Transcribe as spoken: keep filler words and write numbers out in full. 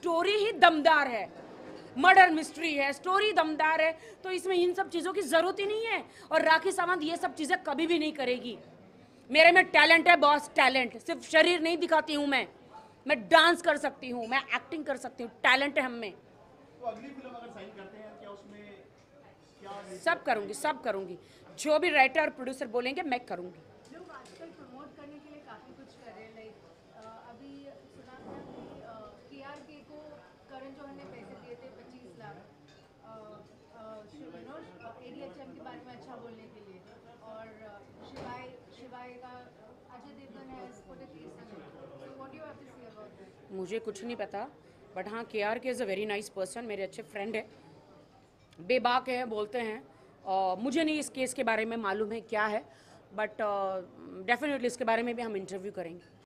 Story ही दमदार है, murder mystery है, स्टोरी दमदार है, तो इसमें इन सब चीज़ों की ज़रूरत ही नहीं है। और राखी सावंत ये सब चीज़ें कभी भी नहीं करेगी। मेरे में टैलेंट है बॉस, टैलेंट। सिर्फ शरीर नहीं दिखाती हूँ मैं मैं डांस कर सकती हूँ, मैं एक्टिंग कर सकती हूँ, टैलेंट है हम में। तो अगली फिल्म अगर साइन करते हैं क्या उसमें क्या सब करूँगी, सब करूँगी, जो भी राइटर और प्रोड्यूसर बोलेंगे मैं करूँगी। लोग आजकल प्रमोट करने के लिए काफ़ी कुछ कर रहे हैं। लाइक अभी सुना था कि के आर के को करण जौहर ने पैसे दिए थे पच्चीस lakh you know A D H M के बारे में अच्छा बोलने के लिए, और शिवाय शिवाय का Ajay Devgn has put a case in it. So what do you have to say about that? मुझे कुछ नहीं पता, बट हाँ, K R K is a very nice person, मेरे अच्छे फ्रेंड है, बेबाक है, बोलते हैं। और मुझे नहीं इस केस के बारे में मालूम है क्या है, बट डेफिनेटली इसके बारे में भी हम इंटरव्यू करेंगे।